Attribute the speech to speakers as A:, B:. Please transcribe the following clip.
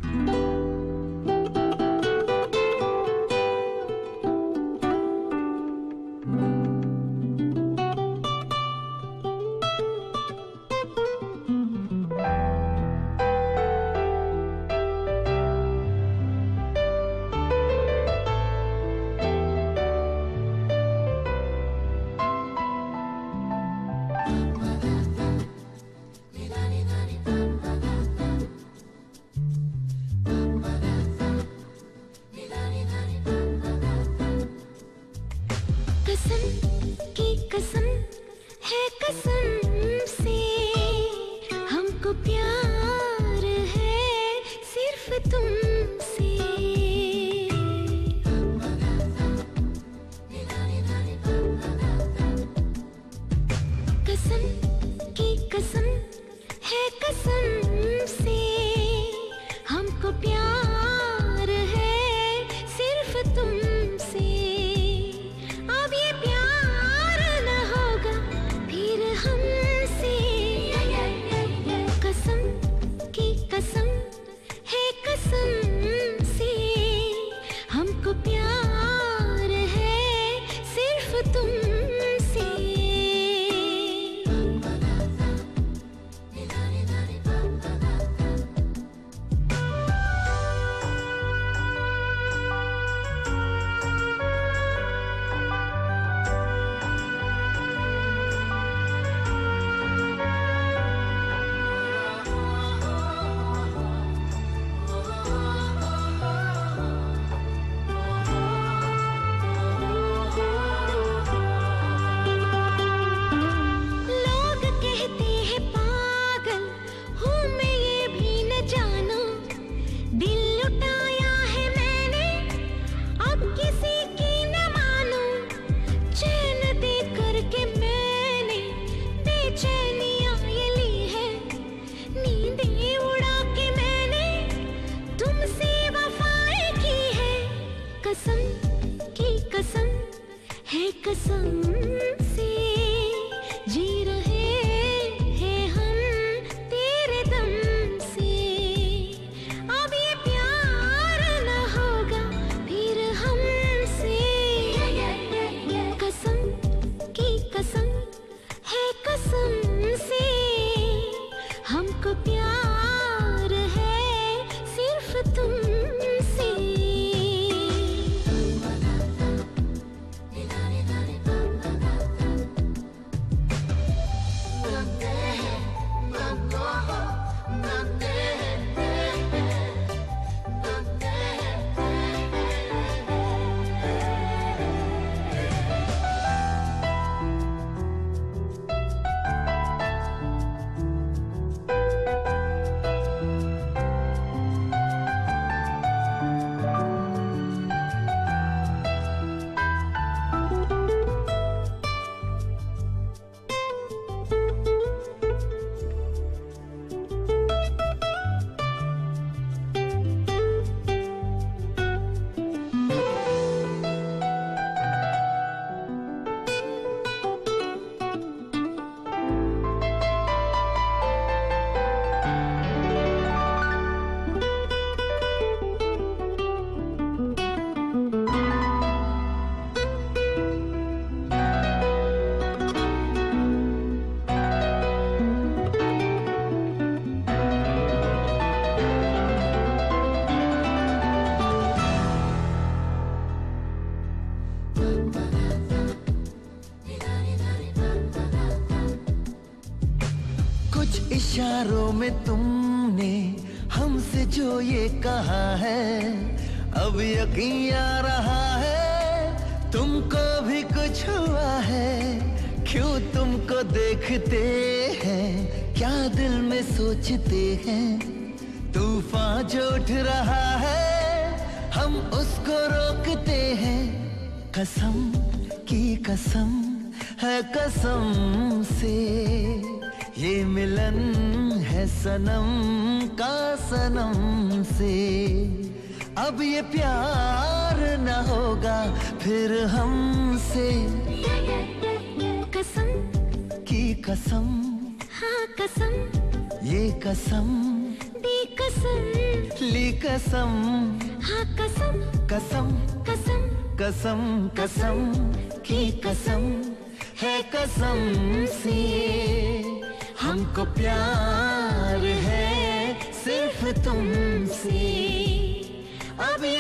A: इशारों में तुमने हमसे जो ये कहा है, अब यकीन आ रहा है तुमको भी कुछ हुआ है। क्यों तुमको देखते हैं, क्या दिल में सोचते हैं, तूफान जो उठ रहा है हम उसको रोकते हैं। कसम की कसम है कसम से, ये मिलन है सनम का सनम से। अब ये प्यार न होगा फिर हमसे।
B: कसम
A: की कसम,
B: हाँ कसम,
A: ये कसम
B: दी कसम। असर
A: ली कसम,
B: हाँ कसम
A: कसम
B: कसम
A: कसम कसम की कसम है कसम सी, हमको प्यार है सिर्फ तुमसे। अब